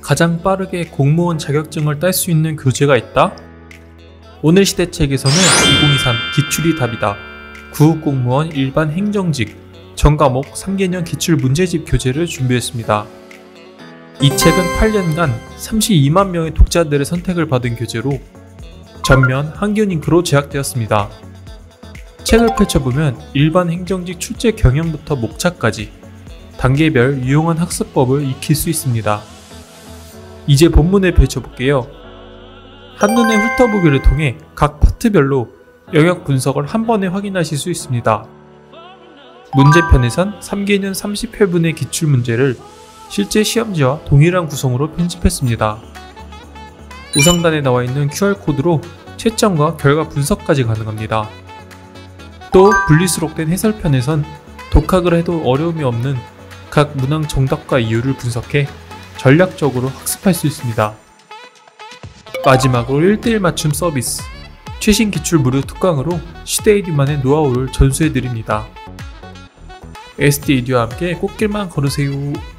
가장 빠르게 공무원 자격증을 딸 수 있는 교재가 있다? 오늘 시대책에서는 2023 기출이 답이다. 구급공무원 일반 행정직 전과목 3개년 기출 문제집 교재를 준비했습니다. 이 책은 8년간 32만 명의 독자들의 선택을 받은 교재로 전면 한균 잉크로 제작되었습니다. 책을 펼쳐보면 일반 행정직 출제 경영부터 목차까지 단계별 유용한 학습법을 익힐 수 있습니다. 이제 본문을 펼쳐볼게요. 한눈에 훑어보기를 통해 각 파트별로 영역 분석을 한 번에 확인하실 수 있습니다. 문제편에선 3개년 30회분의 기출문제를 실제 시험지와 동일한 구성으로 편집했습니다. 우상단에 나와 있는 QR코드로 채점과 결과 분석까지 가능합니다. 또 분리수록된 해설편에선 독학을 해도 어려움이 없는 각 문항 정답과 이유를 분석해 전략적으로 학습할 수 있습니다. 마지막으로 1:1 맞춤 서비스, 최신 기출 무료 특강으로 시대이디만의 노하우를 전수해드립니다. SD이디와 함께 꽃길만 걸으세요.